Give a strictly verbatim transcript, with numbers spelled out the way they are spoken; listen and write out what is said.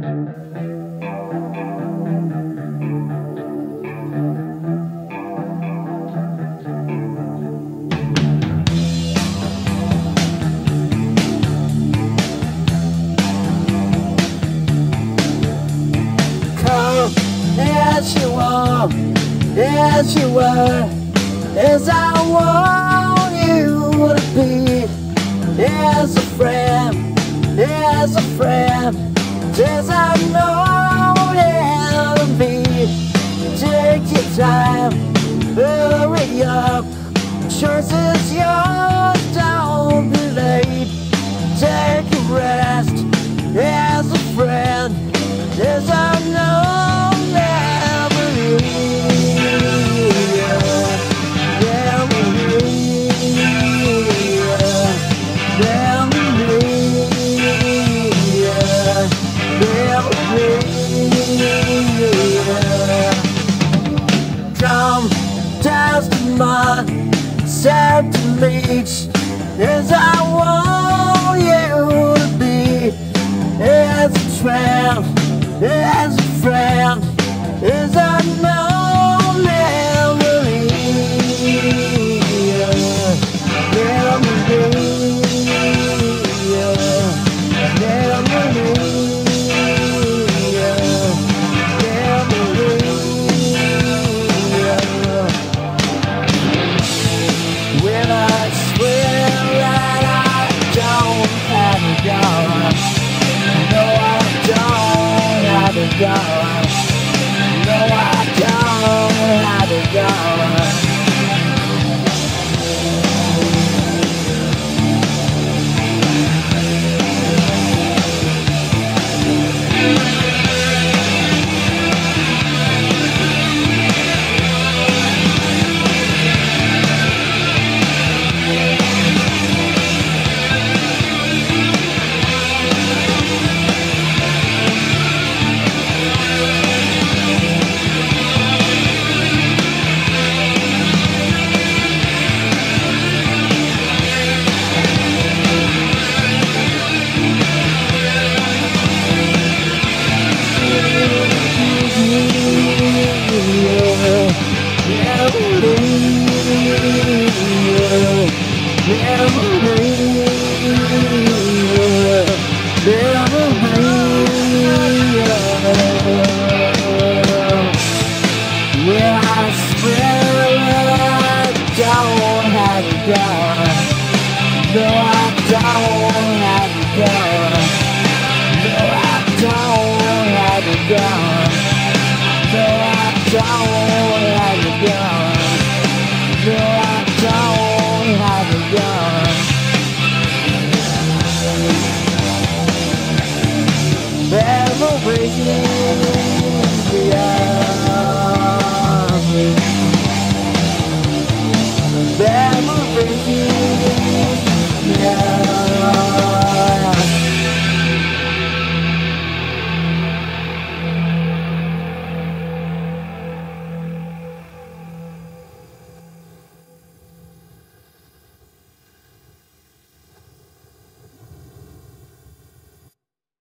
As you are, as you are, as I want you to be, as a friend, as a friend, as I know you to be. Take your time, hurry up, choice is yours, don't be late. Take a rest, as a friend, as I know. Come down to mud, sad to meet, as I want you to be, as a friend, as a friend, as I know memory, memory, memory. Go. No, I don't have to go. Yeah, I swear I don't have to go. No, I don't have to go. No, I don't have to go. No, I don't